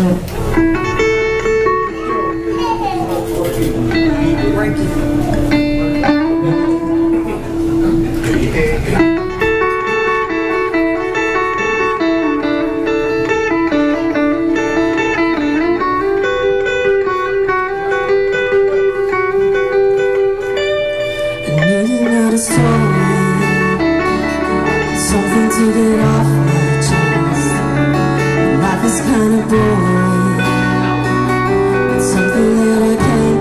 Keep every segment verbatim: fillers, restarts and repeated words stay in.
Something to get off my chest. Life is kinda boring. It's something that I can't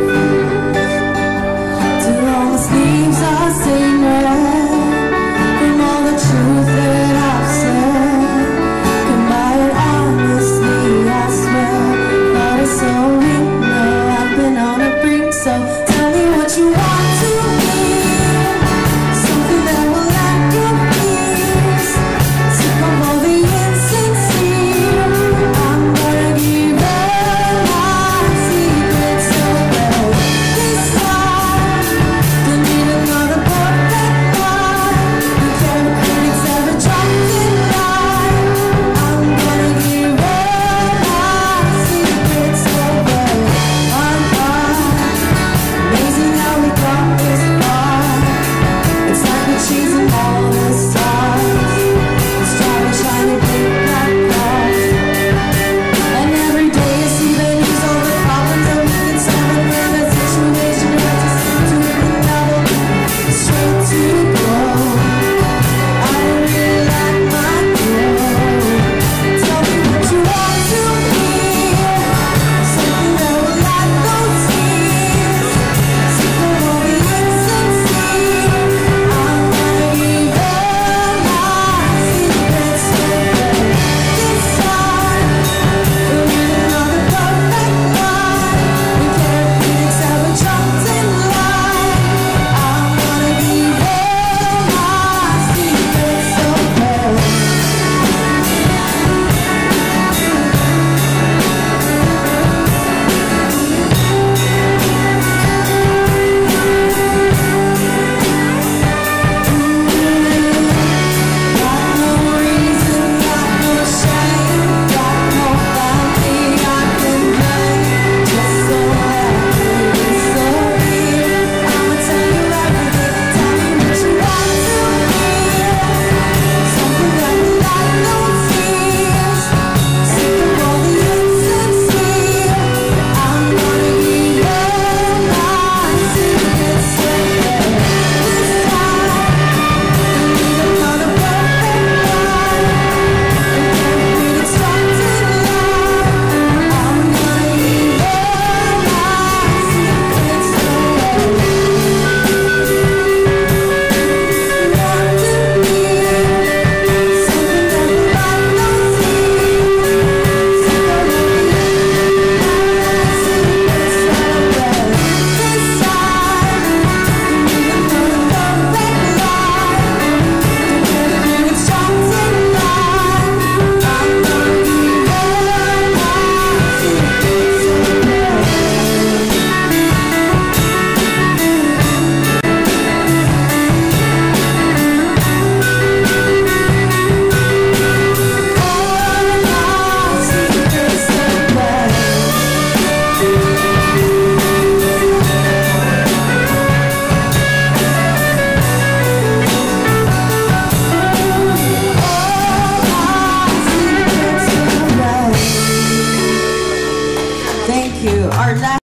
confess. To all the sleeves I sing red, from all the truth that I've said. Combined honestly, I swear. Thought it's so weak, now I've been on a brink. So tell me what you want to be. Something that will let you peace. Sick of all the insincere. I'm gonna give all my secrets away. This time, don't need another perfect lie. You can't critics ever dropped in line. I'm gonna give all my secrets away. I'm fine. Amazing how we got this far. It's like we're chasing all the stars. It's driving shiny big black cars. And every day you see the news, all the problems that we can solve. And then that situation you have to stick to it without it. Straight to glow. I don't really like my glow. Tell me what you want to be. Something that will light those tears. Sick of all the insincere. I'm gonna give all my secrets away. This time, don't need another perfect lie. We can't critics ever dropped in line. I'm gonna give all my secrets away. Got no reason, got no shame, got no family I can blame. Just so happy disappear. I'ma tell you everything, tell me what you want to hear. Something that will light those tears. Sick of all the insincere. I'm gonna give all my secrets away. This time, don't need another perfect lie. Critics dropped in line. I'm gonna give all my secrets away. Want to be something that will light those tears. Sick of all the secrets away. This time, don't need another perfect lie. Critics dropped in line. I'm gonna give all my secrets away. All my secrets away. Thank you. Our last